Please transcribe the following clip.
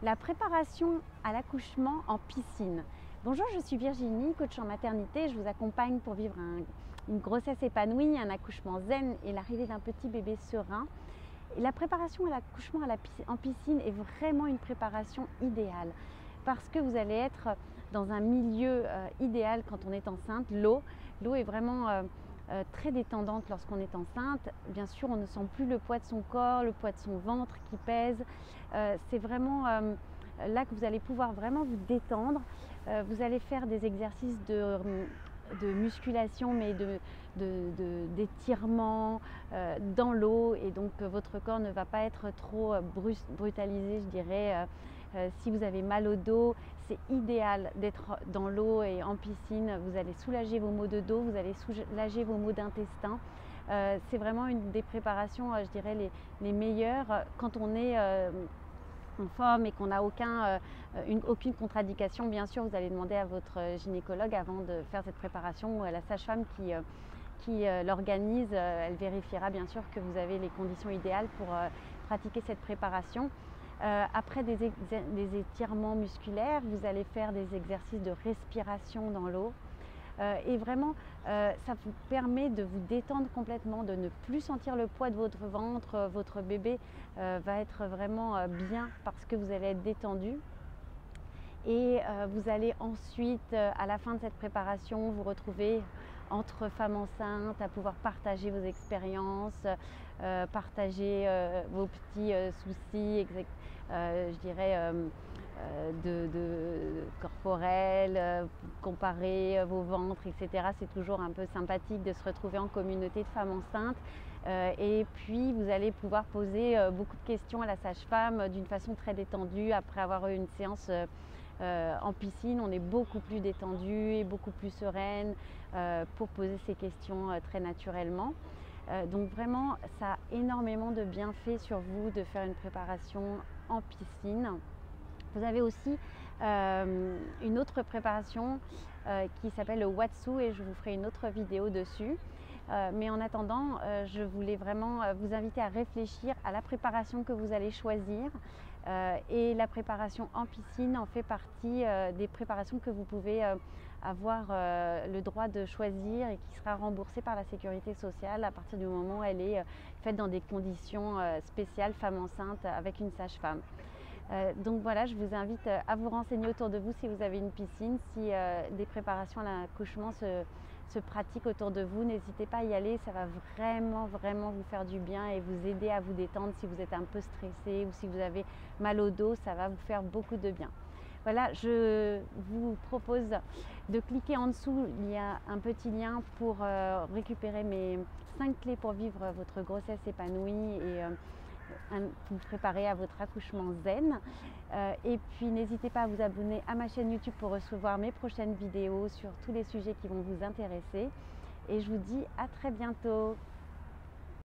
la préparation à l'accouchement en piscine. Bonjour, je suis Virginie, coach en maternité. Je vous accompagne pour vivre une grossesse épanouie, un accouchement zen et l'arrivée d'un petit bébé serein. Et la préparation à l'accouchement en piscine est vraiment une préparation idéale parce que vous allez être dans un milieu idéal quand on est enceinte. L'eau est vraiment très détendante lorsqu'on est enceinte. Bien sûr, on ne sent plus le poids de son corps, le poids de son ventre qui pèse. C'est vraiment là que vous allez pouvoir vraiment vous détendre. Vous allez faire des exercices de musculation, mais d'étirement dans l'eau, et donc votre corps ne va pas être trop brutalisé, je dirais. Si vous avez mal au dos, c'est idéal d'être dans l'eau et en piscine. Vous allez soulager vos maux de dos, vous allez soulager vos maux d'intestin. C'est vraiment une des préparations, je dirais, les meilleures quand on est en forme et qu'on n'a aucune contre-indication. Bien sûr, vous allez demander à votre gynécologue avant de faire cette préparation, ou à la sage-femme qui l'organise. Elle vérifiera bien sûr que vous avez les conditions idéales pour pratiquer cette préparation. Après des étirements musculaires, vous allez faire des exercices de respiration dans l'eau. Et vraiment, ça vous permet de vous détendre complètement, de ne plus sentir le poids de votre ventre. Votre bébé va être vraiment bien parce que vous allez être détendu. Et vous allez ensuite, à la fin de cette préparation, vous retrouver entre femmes enceintes, à pouvoir partager vos expériences, partager vos petits soucis, je dirais, corporels, comparer vos ventres, etc. C'est toujours un peu sympathique de se retrouver en communauté de femmes enceintes. Et puis vous allez pouvoir poser beaucoup de questions à la sage-femme d'une façon très détendue. Après avoir eu une séance en piscine, on est beaucoup plus détendu et beaucoup plus sereine pour poser ces questions très naturellement. Donc vraiment, ça a énormément de bienfaits sur vous de faire une préparation en piscine. Vous avez aussi une autre préparation qui s'appelle le Watsu, et je vous ferai une autre vidéo dessus. Mais en attendant, je voulais vraiment vous inviter à réfléchir à la préparation que vous allez choisir. Et la préparation en piscine en fait partie des préparations que vous pouvez avoir le droit de choisir et qui sera remboursée par la sécurité sociale à partir du moment où elle est faite dans des conditions spéciales, femme enceinte avec une sage-femme. Donc voilà, je vous invite à vous renseigner autour de vous si vous avez une piscine, si des préparations à l'accouchement se pratiquent autour de vous. N'hésitez pas à y aller, ça va vraiment vous faire du bien et vous aider à vous détendre. Si vous êtes un peu stressé ou si vous avez mal au dos, ça va vous faire beaucoup de bien. Voilà, je vous propose de cliquer en dessous, il y a un petit lien pour récupérer mes 5 clés pour vivre votre grossesse épanouie et vous préparer à votre accouchement zen. Et puis n'hésitez pas à vous abonner à ma chaîne YouTube pour recevoir mes prochaines vidéos sur tous les sujets qui vont vous intéresser. Et je vous dis à très bientôt.